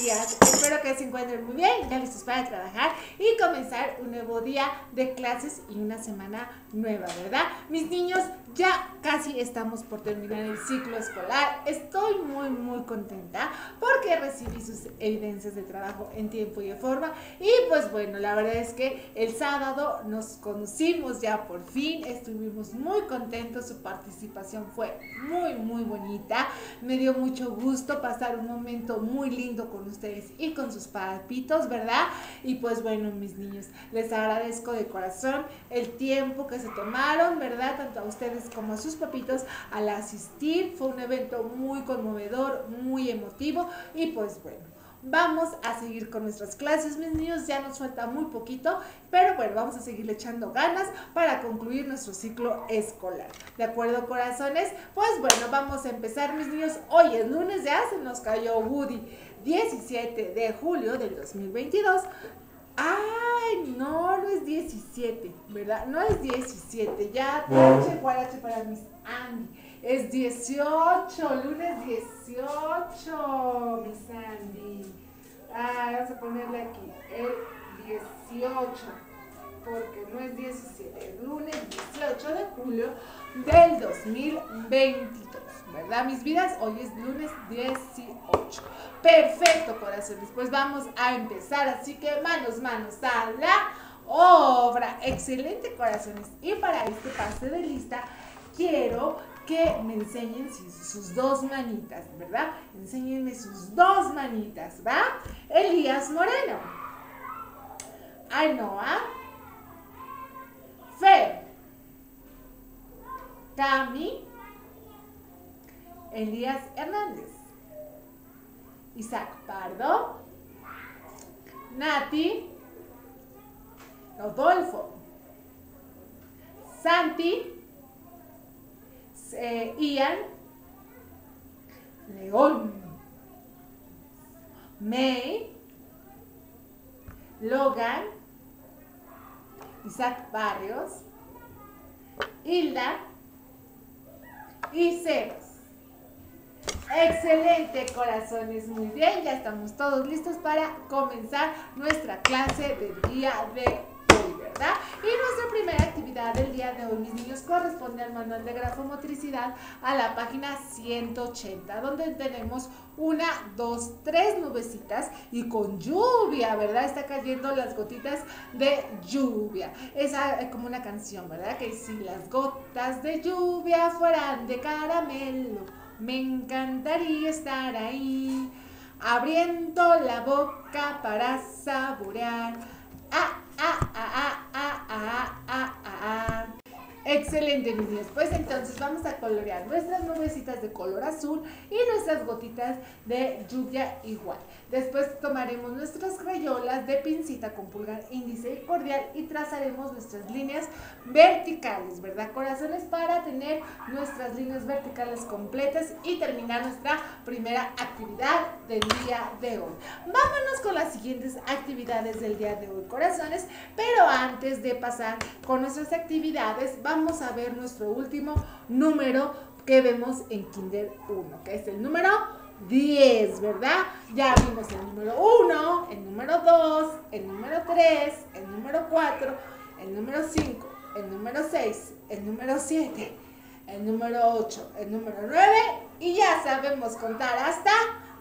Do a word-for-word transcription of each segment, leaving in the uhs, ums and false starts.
días. Espero que se encuentren muy bien, ya listos para trabajar y comenzar un nuevo día de clases y una semana nueva, ¿verdad? Mis niños, ya casi estamos por terminar el ciclo escolar. Estoy muy, muy contenta porque recibí sus evidencias de trabajo en tiempo y en forma. Y pues bueno, la verdad es que el sábado nos conocimos ya por fin, estuvimos muy contentos, su participación fue muy, muy bonita. Me dio mucho gusto pasar un momento muy lindo con ustedes y con sus papitos, ¿verdad? Y pues bueno, mis niños, les agradezco de corazón el tiempo que se tomaron, ¿verdad? Tanto a ustedes como a sus papitos al asistir. Fue un evento muy conmovedor, muy emotivo y pues bueno, vamos a seguir con nuestras clases, mis niños. Ya nos falta muy poquito, pero bueno, vamos a seguirle echando ganas para concluir nuestro ciclo escolar. ¿De acuerdo, corazones? Pues bueno, vamos a empezar, mis niños. Hoy es lunes, ya se nos cayó Woody. diecisiete de julio del dos mil veintidós. Ay, no, no es diecisiete, ¿verdad? No es diecisiete, ya, tache, guarache para mis Andy. Es dieciocho, lunes dieciocho, mis Andy. Ah, vamos a ponerle aquí, el dieciocho, porque no es diecisiete, es lunes dieciocho de julio del dos mil veintidós, ¿verdad, mis vidas? Hoy es lunes dieciocho. Perfecto, corazones, pues vamos a empezar, así que manos, manos a la obra. Excelente, corazones. Y para este pase de lista, quiero que me enseñen sus dos manitas, ¿verdad? Enséñenme sus dos manitas, ¿va? Elías Moreno, Ainhoa, Fer, Cami, Elías Hernández, Isaac Pardo, Nati, Rodolfo, Santi, eh, Ian, León, May, Logan, Isaac Barrios, Hilda y Ceros. Excelente, corazones, muy bien, ya estamos todos listos para comenzar nuestra clase del día de hoy, ¿verdad? Y nuestra primera actividad del día de hoy, mis niños, corresponde al manual de grafomotricidad, a la página ciento ochenta, donde tenemos una, dos, tres nubecitas y con lluvia, ¿verdad? Está cayendo las gotitas de lluvia. Es como una canción, ¿verdad? Que si las gotas de lluvia fueran de caramelo, me encantaría estar ahí, abriendo la boca para saborear. Ah, ah, ah, ah, ah, ah, ah, ah. Excelente, mis niños. Pues entonces vamos a colorear nuestras nubecitas de color azul y nuestras gotitas de lluvia igual. Después tomaremos nuestras crayolas de pincita con pulgar, índice y cordial y trazaremos nuestras líneas verticales, ¿verdad, corazones? Para tener nuestras líneas verticales completas y terminar nuestra primera actividad del día de hoy. Vámonos con las siguientes actividades del día de hoy, corazones, pero antes de pasar con nuestras actividades, vamos a ver nuestro último número que vemos en Kinder uno, que es el número diez, ¿verdad? Ya vimos el número uno, el número dos, el número tres, el número cuatro, el número cinco, el número seis, el número siete, el número ocho, el número nueve y ya sabemos contar hasta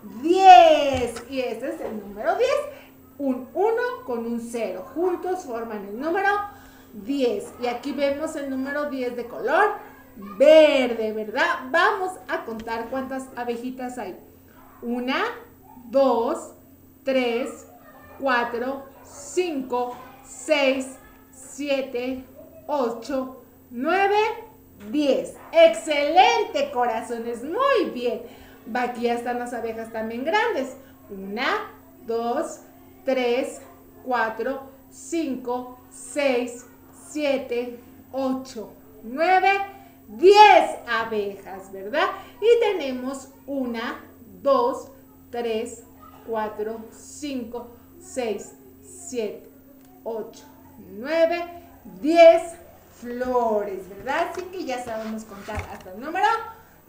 diez. Y este es el número diez. Un uno con un cero. Juntos forman el número diez. Y aquí vemos el número diez de color verde, ¿verdad? Vamos a contar cuántas abejitas hay. Una, dos, tres, cuatro, cinco, seis, siete, ocho, nueve, diez. Excelente, corazones, muy bien. Aquí ya están las abejas también grandes. Una, dos, tres, cuatro, cinco, seis, siete, ocho, nueve, diez abejas, ¿verdad? Y tenemos una, dos, tres, cuatro, cinco, seis, siete, ocho, nueve, diez flores, ¿verdad? Así que ya sabemos contar hasta el número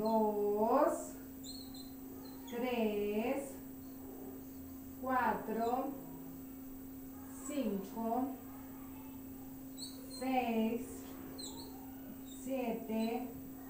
dos, tres, cuatro, cinco, seis, siete,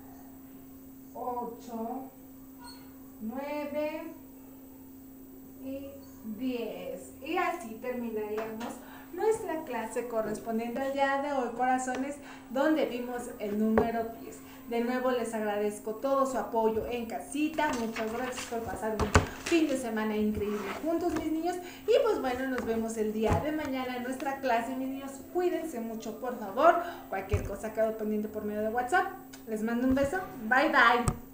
ocho, nueve y diez. Y así terminaríamos nuestra clase correspondiente al día de hoy, corazones, donde vimos el número diez. De nuevo les agradezco todo su apoyo en casita. Muchas gracias por pasar un fin de semana increíble juntos, mis niños. Y pues bueno, nos vemos el día de mañana en nuestra clase, mis niños. Cuídense mucho, por favor. Cualquier cosa quedo pendiente por medio de WhatsApp. Les mando un beso. Bye, bye.